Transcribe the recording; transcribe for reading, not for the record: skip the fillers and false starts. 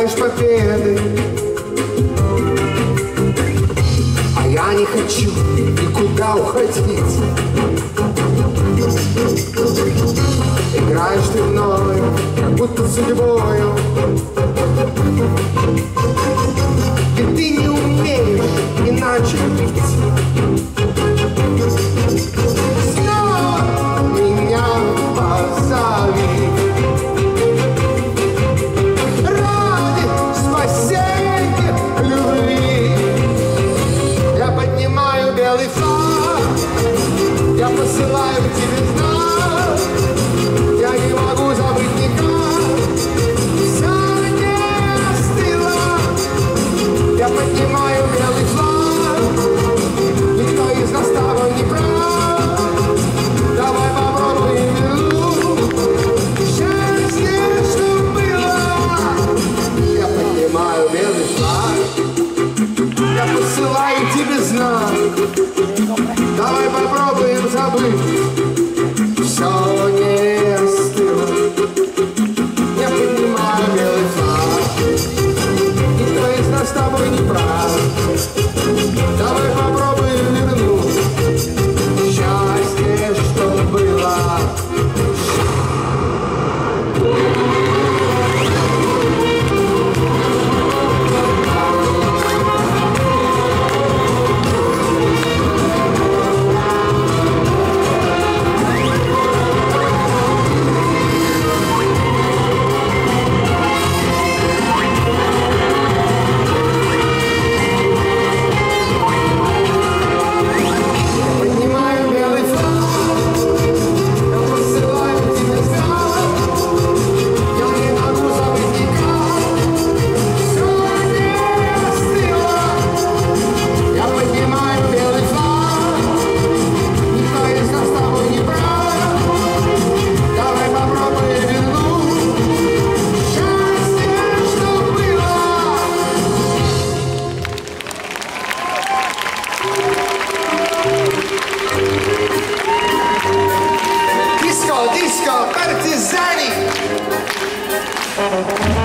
желаешь победы, а я не хочу никуда уходить. Играешь ты мною, как будто судьбою, и ты не умеешь иначе пить. Снова меня позови ради спасения любви. Я поднимаю белый флаг, я посылаю к тебе знак. Я не могу забыть никак, все не остыло. Я поднимаю белый флаг, никто из нас с тобой не прав. Давай попробуем минуту счастье, что было. Я поднимаю белый флаг, я посылаю тебе знак. Давай попробуем забыть, все не остыло. Я поднимаю белый флаг, никто из нас с тобой не прав. Давай попробуем вернуть счастье, что было. Disco, partizani!